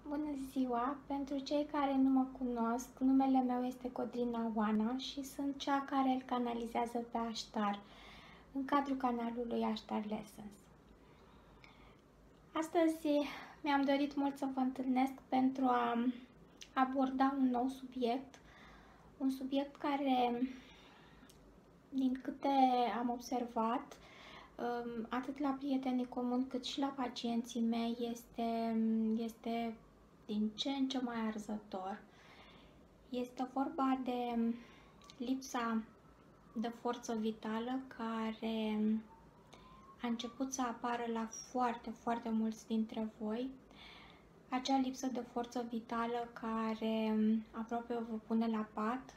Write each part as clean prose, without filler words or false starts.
Bună ziua! Pentru cei care nu mă cunosc, numele meu este Codrina Oana și sunt cea care îl canalizează pe Aștar în cadrul canalului Aștar Lessons. Astăzi mi-am dorit mult să vă întâlnesc pentru a aborda un nou subiect, un subiect care, din câte am observat, atât la prietenii comuni cât și la pacienții mei, este din ce în ce mai arzător. Este vorba de lipsa de forță vitală care a început să apară la foarte mulți dintre voi. Acea lipsă de forță vitală care aproape vă pune la pat.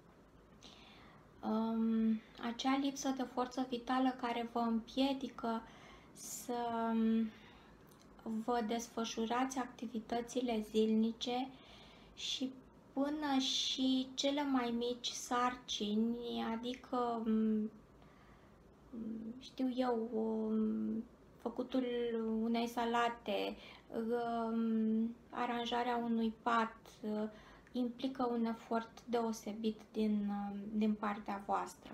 Acea lipsă de forță vitală care vă împiedică să vă desfășurați activitățile zilnice și până și cele mai mici sarcini, adică, știu eu, făcutul unei salate, aranjarea unui pat, implică un efort deosebit din partea voastră.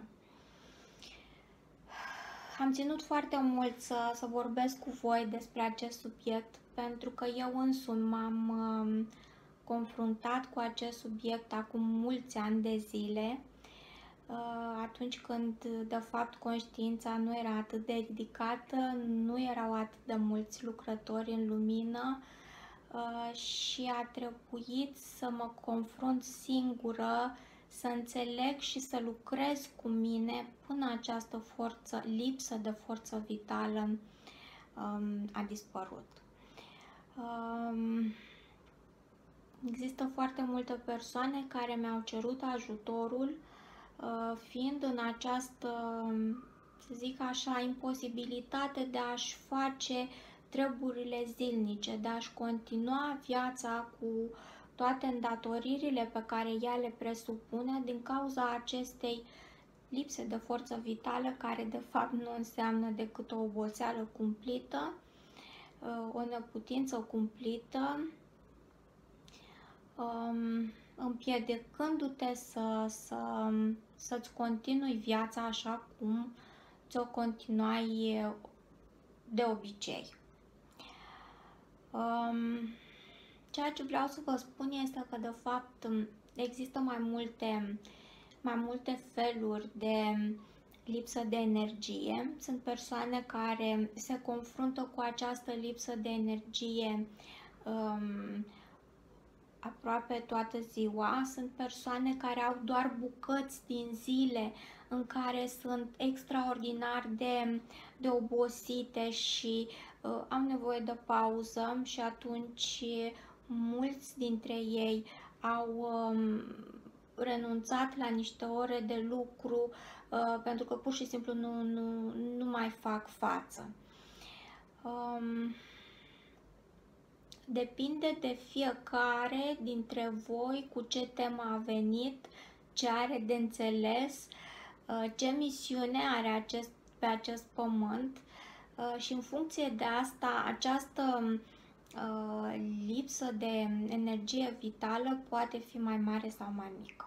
Am ținut foarte mult să vorbesc cu voi despre acest subiect, pentru că eu însumi m-am confruntat cu acest subiect acum mulți ani de zile, atunci când, de fapt, conștiința nu era atât de ridicată, nu erau atât de mulți lucrători în lumină și a trebuit să mă confrunt singură, să înțeleg și să lucrez cu mine până această lipsă de forță vitală a dispărut. Există foarte multe persoane care mi-au cerut ajutorul, fiind în această, să zic așa, imposibilitate de a-și face treburile zilnice, de a-și continua viața cu toate îndatoririle pe care ea le presupune din cauza acestei lipse de forță vitală, care de fapt nu înseamnă decât o oboseală cumplită, o neputință cumplită, împiedicându-te să-ți continui viața așa cum ți-o continuai de obicei. Ceea ce vreau să vă spun este că, de fapt, există mai multe feluri de lipsă de energie. Sunt persoane care se confruntă cu această lipsă de energie aproape toată ziua. Sunt persoane care au doar bucăți din zile în care sunt extraordinar de obosite și au nevoie de pauză, și atunci mulți dintre ei au renunțat la niște ore de lucru pentru că pur și simplu nu mai fac față. Depinde de fiecare dintre voi cu ce temă a venit, ce are de înțeles, ce misiune are pe acest pământ, și în funcție de asta, această lipsă de energie vitală poate fi mai mare sau mai mică.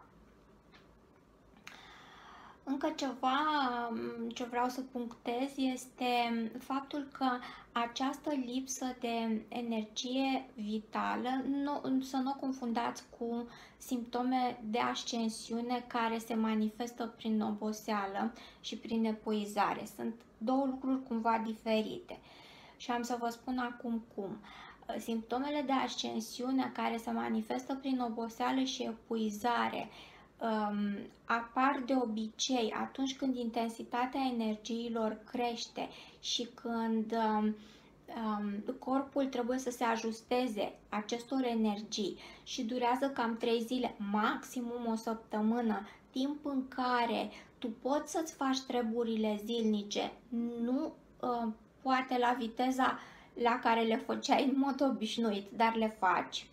Încă ceva ce vreau să punctez este faptul că această lipsă de energie vitală, să nu o confundați cu simptome de ascensiune care se manifestă prin oboseală și prin epuizare. Sunt două lucruri cumva diferite și am să vă spun acum cum. Simptomele de ascensiune care se manifestă prin oboseală și epuizare apar de obicei atunci când intensitatea energiilor crește și când corpul trebuie să se ajusteze acestor energii și durează cam 3 zile, maximum o săptămână, timp în care tu poți să-ți faci treburile zilnice, nu poate la viteza la care le făceai în mod obișnuit, dar le faci.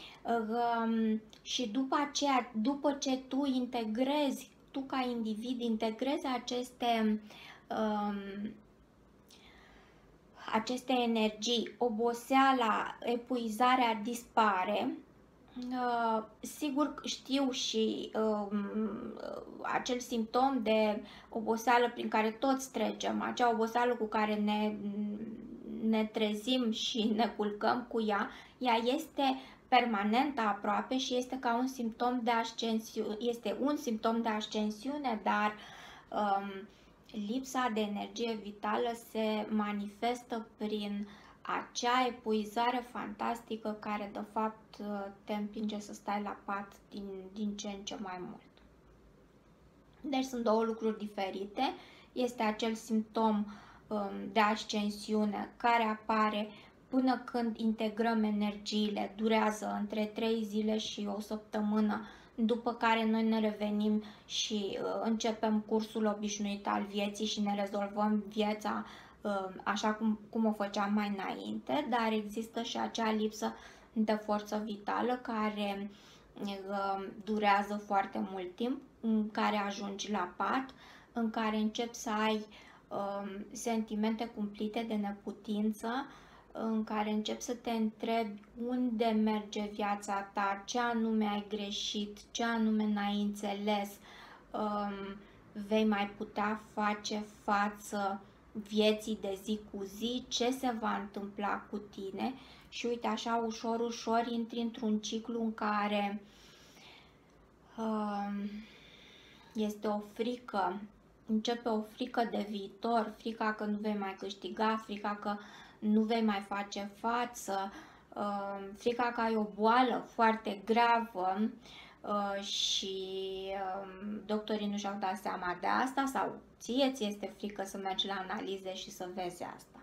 Și după aceea, după ce tu ca individ integrezi aceste aceste energii, oboseala, epuizarea dispare. Sigur știu și acel simptom de oboseală prin care toți trecem, acea oboseală cu care ne trezim și ne culcăm cu ea, ea este permanentă aproape și este ca un simptom de ascensiune, este un simptom de ascensiune, dar lipsa de energie vitală se manifestă prin acea epuizare fantastică care de fapt te împinge să stai la pat din ce în ce mai mult. Deci sunt două lucruri diferite. Este acel simptom de ascensiune care apare până când integrăm energiile, durează între 3 zile și o săptămână, după care noi ne revenim și începem cursul obișnuit al vieții și ne rezolvăm viața așa cum o făceam mai înainte, dar există și acea lipsă de forță vitală care durează foarte mult timp, în care ajungi la pat, în care începi să ai sentimente cumplite de neputință, în care începi să te întrebi unde merge viața ta, ce anume ai greșit, ce anume n-ai înțeles, vei mai putea face față vieții de zi cu zi, ce se va întâmpla cu tine și uite așa ușor, ușor intri într-un ciclu în care este o frică, începe o frică de viitor, frica că nu vei mai câștiga, frica că nu vei mai face față, frica că ai o boală foarte gravă și doctorii nu și-au dat seama de asta sau ție este frică să mergi la analize și să vezi asta.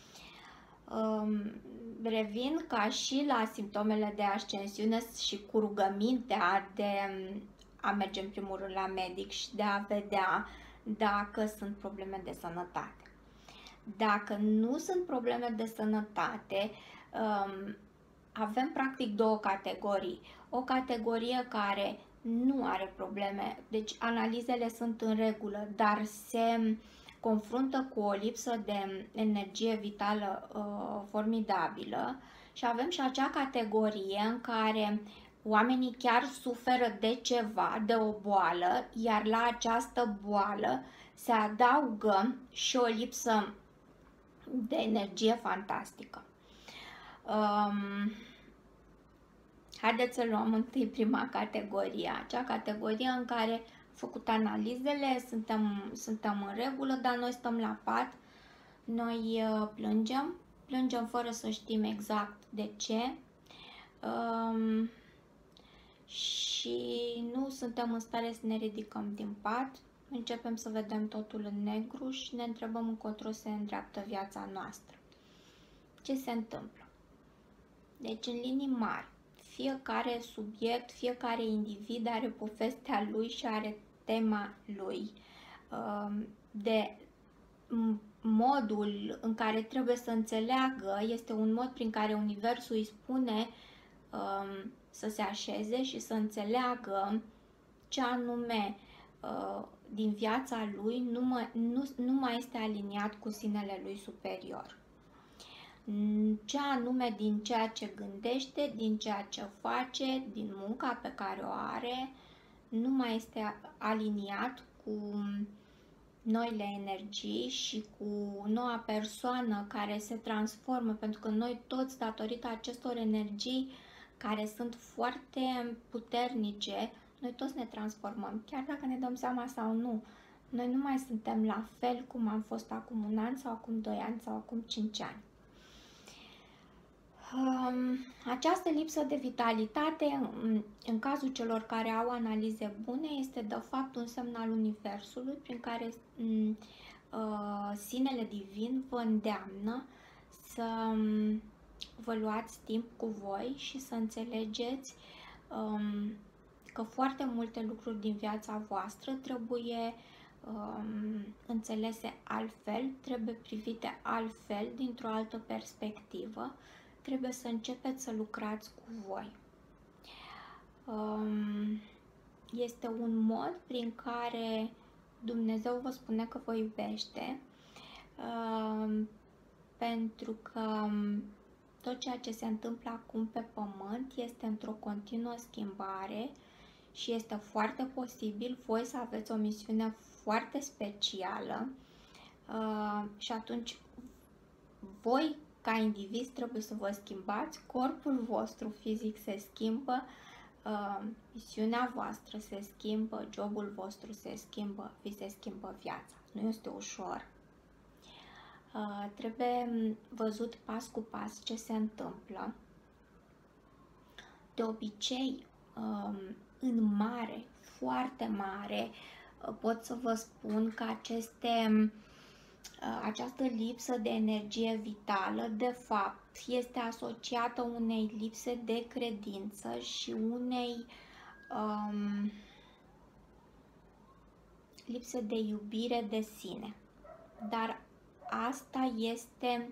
Revin ca și la simptomele de ascensiune și cu rugămintea de a merge în primul rând la medic și de a vedea dacă sunt probleme de sănătate. Dacă nu sunt probleme de sănătate, avem practic două categorii. O categorie care nu are probleme, deci analizele sunt în regulă, dar se confruntă cu o lipsă de energie vitală formidabilă, și avem și acea categorie în care oamenii chiar suferă de ceva, de o boală, iar la această boală se adaugă și o lipsă de energie fantastică. Haideți să luăm întâi prima categorie, acea categorie în care am făcut analizele, suntem în regulă, dar noi stăm la pat, noi plângem fără să știm exact de ce și nu suntem în stare să ne ridicăm din pat, începem să vedem totul în negru și ne întrebăm încotro se îndreaptă viața noastră. Ce se întâmplă? Deci, în linii mari, fiecare subiect, fiecare individ are povestea lui și are tema lui. De modul în care trebuie să înțeleagă este un mod prin care Universul îi spune să se așeze și să înțeleagă ce anume din viața lui nu mai este aliniat cu sinele lui superior. Ce anume din ceea ce gândește, din ceea ce face, din munca pe care o are, nu mai este aliniat cu noile energii și cu noua persoană care se transformă, pentru că noi toți, datorită acestor energii care sunt foarte puternice, noi toți ne transformăm, chiar dacă ne dăm seama sau nu. Noi nu mai suntem la fel cum am fost acum 1 an sau acum 2 ani sau acum 5 ani. Această lipsă de vitalitate, în cazul celor care au analize bune, este de fapt un semn al Universului prin care Sinele Divin vă îndeamnă să vă luați timp cu voi și să înțelegeți că foarte multe lucruri din viața voastră trebuie înțelese altfel, trebuie privite altfel, dintr-o altă perspectivă. Trebuie să începeți să lucrați cu voi. Este un mod prin care Dumnezeu vă spune că vă iubește pentru că tot ceea ce se întâmplă acum pe Pământ este într-o continuă schimbare și este foarte posibil voi să aveți o misiune foarte specială și atunci voi, ca indivizi, trebuie să vă schimbați, corpul vostru fizic se schimbă, misiunea voastră se schimbă, jobul vostru se schimbă, vi se schimbă viața. Nu este ușor. Trebuie văzut pas cu pas ce se întâmplă. De obicei, în mare, foarte mare, pot să vă spun că această lipsă de energie vitală, de fapt, este asociată unei lipse de credință și unei lipse de iubire de sine. Dar asta este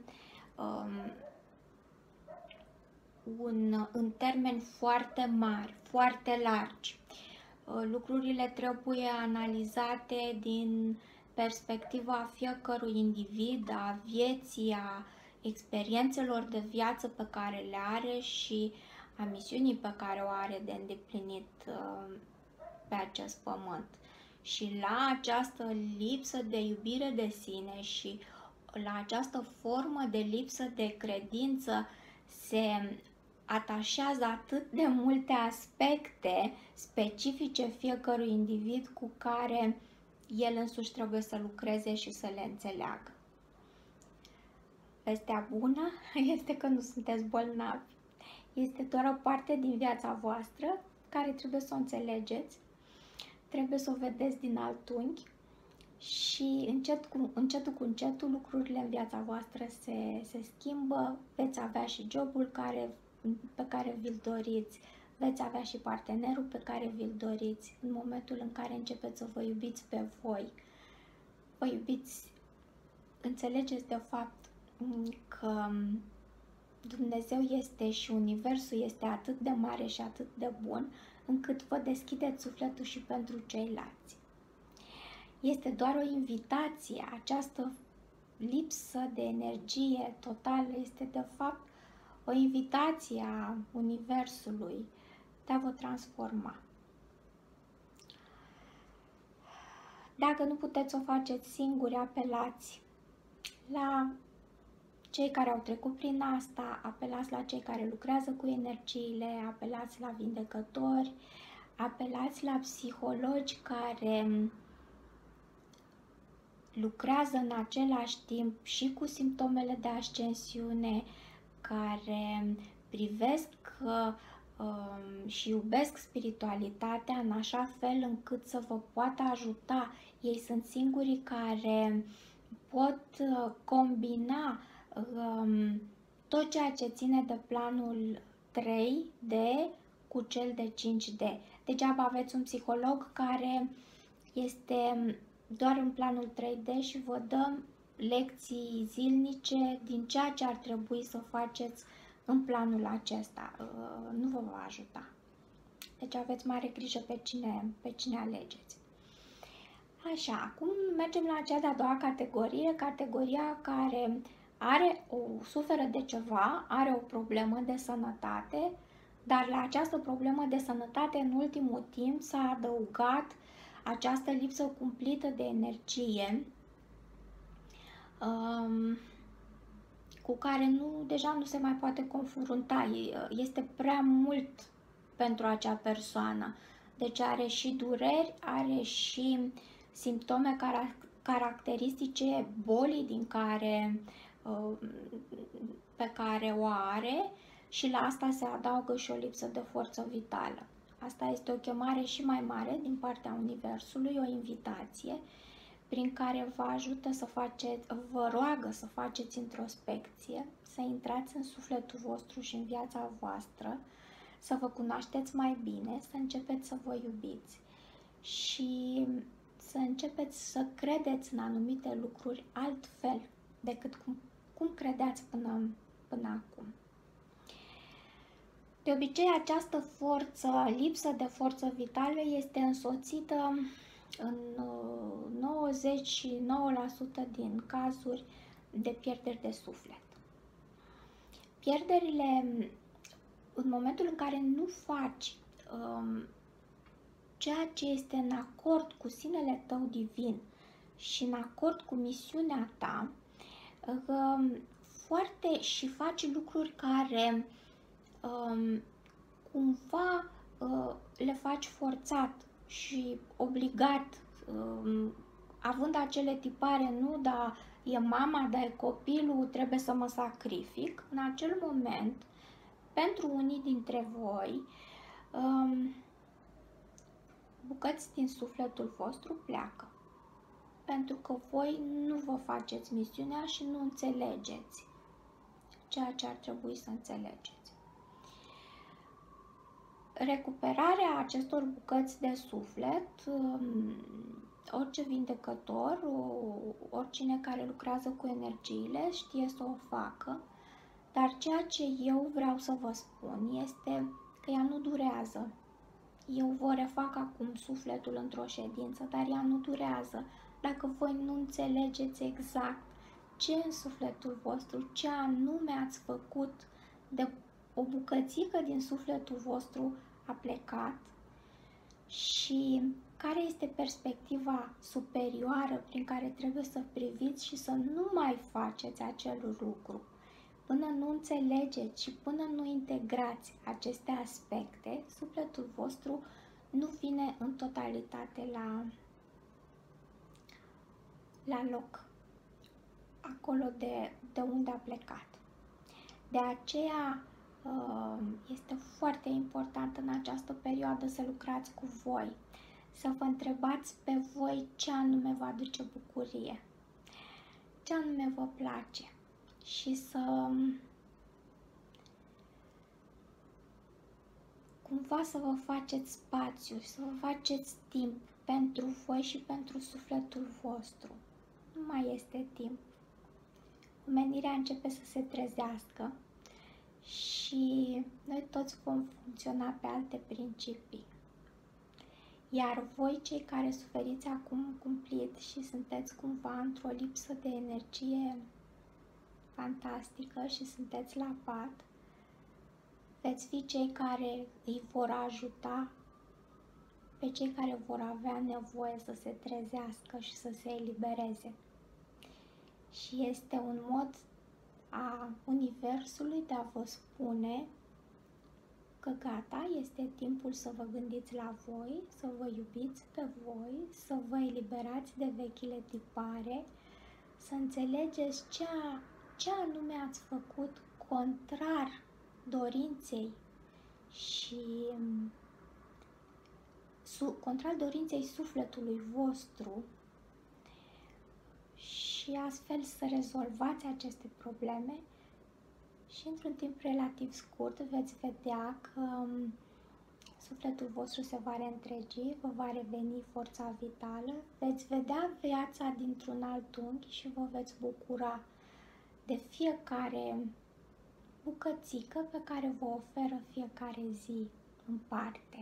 în termeni foarte mari, foarte largi. Lucrurile trebuie analizate din perspectiva fiecărui individ, a vieții, a experiențelor de viață pe care le are și a misiunii pe care o are de îndeplinit pe acest pământ. Și la această lipsă de iubire de sine și la această formă de lipsă de credință se atașează atât de multe aspecte specifice fiecărui individ cu care el însuși trebuie să lucreze și să le înțeleagă. Vestea bună este că nu sunteți bolnavi. Este doar o parte din viața voastră care trebuie să o înțelegeți, trebuie să o vedeți din alt unghi și încetul cu încetul lucrurile în viața voastră se schimbă, veți avea și jobul pe care vi-l doriți, veți avea și partenerul pe care vi-l doriți în momentul în care începeți să vă iubiți pe voi. Vă iubiți, înțelegeți de fapt că Dumnezeu este și Universul este atât de mare și atât de bun, încât vă deschideți sufletul și pentru ceilalți. Este doar o invitație, această lipsă de energie totală este de fapt o invitație a Universului de a vă transforma. Dacă nu puteți să o faceți singuri, apelați la cei care au trecut prin asta, apelați la cei care lucrează cu energiile, apelați la vindecători, apelați la psihologi care lucrează în același timp și cu simptomele de ascensiune, care privesc și iubesc spiritualitatea în așa fel încât să vă poată ajuta. Ei sunt singurii care pot combina tot ceea ce ține de planul 3D cu cel de 5D. Degeaba aveți un psiholog care este doar în planul 3D și vă dă lecții zilnice din ceea ce ar trebui să faceți în planul acesta. Nu vă va ajuta. Deci aveți mare grijă pe cine alegeți. Așa, acum mergem la cea de-a doua categorie, categoria care suferă de ceva, are o problemă de sănătate, dar la această problemă de sănătate în ultimul timp s-a adăugat această lipsă cumplită de energie cu care deja nu se mai poate confrunta. Este prea mult pentru acea persoană. Deci are și dureri, are și simptome caracteristice bolii pe care o are și la asta se adaugă și o lipsă de forță vitală. Asta este o chemare și mai mare din partea Universului, o invitație prin care vă roagă să faceți introspecție, să intrați în sufletul vostru și în viața voastră, să vă cunoașteți mai bine, să începeți să vă iubiți și să începeți să credeți în anumite lucruri altfel decât cum credeați până acum. De obicei, această lipsă de forță vitală este însoțită în 99% din cazuri de pierderi de suflet. Pierderile, în momentul în care nu faci ceea ce este în acord cu sinele tău divin și în acord cu misiunea ta, și faci lucruri care cumva le faci forțat și obligat, având acele tipare, nu, dar e mama, dar e copilul, trebuie să mă sacrific. În acel moment, pentru unii dintre voi, bucăți din sufletul vostru pleacă. Pentru că voi nu vă faceți misiunea și nu înțelegeți ceea ce ar trebui să înțelegeți. Recuperarea acestor bucăți de suflet, orice vindecător, oricine care lucrează cu energiile știe să o facă, dar ceea ce eu vreau să vă spun este că ea nu durează. Eu vă refac acum sufletul într-o ședință, dar ea nu durează. Dacă voi nu înțelegeți exact ce în sufletul vostru, ce anume ați făcut, de o bucățică din sufletul vostru a plecat și care este perspectiva superioară prin care trebuie să priviți și să nu mai faceți acel lucru. Până nu înțelegeți și până nu integrați aceste aspecte, sufletul vostru nu vine în totalitate la loc, acolo de unde a plecat. De aceea este foarte important în această perioadă să lucrați cu voi, să vă întrebați pe voi ce anume vă aduce bucurie, ce anume vă place și să cumva să vă faceți spațiu, să vă faceți timp pentru voi și pentru sufletul vostru. Nu mai este timp. Omenirea începe să se trezească și noi toți vom funcționa pe alte principii. Iar voi, cei care suferiți acum cumplit și sunteți cumva într-o lipsă de energie fantastică și sunteți la pat, veți fi cei care îi vor ajuta pe cei care vor avea nevoie să se trezească și să se elibereze. Și este un mod a Universului de a vă spune că gata, este timpul să vă gândiți la voi, să vă iubiți pe voi, să vă eliberați de vechile tipare, să înțelegeți ce anume ați făcut contrar dorinței și contrar dorinței sufletului vostru și astfel să rezolvați aceste probleme și într-un timp relativ scurt veți vedea că sufletul vostru se va reîntregi, vă va reveni forța vitală, veți vedea viața dintr-un alt unghi și vă veți bucura de fiecare bucățică pe care vă oferă fiecare zi în parte.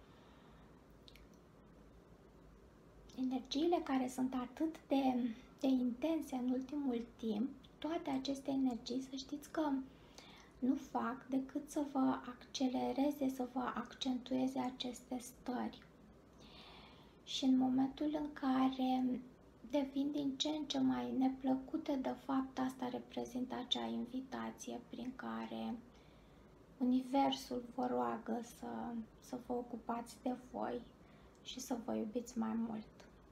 Energiile care sunt atât de intense în ultimul timp, toate aceste energii, să știți că nu fac decât să vă accelereze, să vă accentueze aceste stări. Și în momentul în care devin din ce în ce mai neplăcute, de fapt, asta reprezintă acea invitație prin care Universul vă roagă să vă ocupați de voi și să vă iubiți mai mult.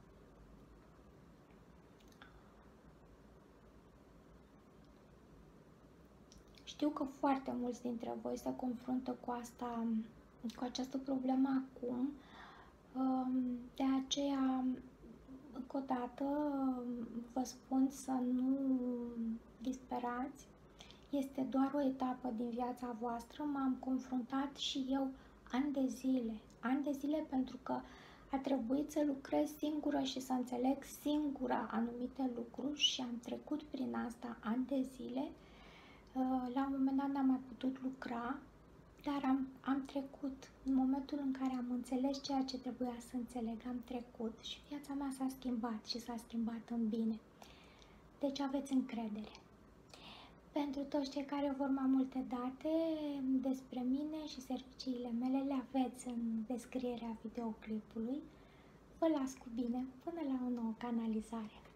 Știu că foarte mulți dintre voi se confruntă cu această problemă acum, de aceea, încă o dată, vă spun să nu disperați. Este doar o etapă din viața voastră. M-am confruntat și eu ani de zile pentru că a trebuit să lucrez singură și să înțeleg singură anumite lucruri și am trecut prin asta ani de zile. La un moment dat n-am mai putut lucra, dar am trecut. În momentul în care am înțeles ceea ce trebuia să înțeleg, am trecut și viața mea s-a schimbat și s-a schimbat în bine. deci aveți încredere. Pentru toți cei care vor mai multe date despre mine și serviciile mele, le aveți în descrierea videoclipului. Vă las cu bine până la o nouă canalizare.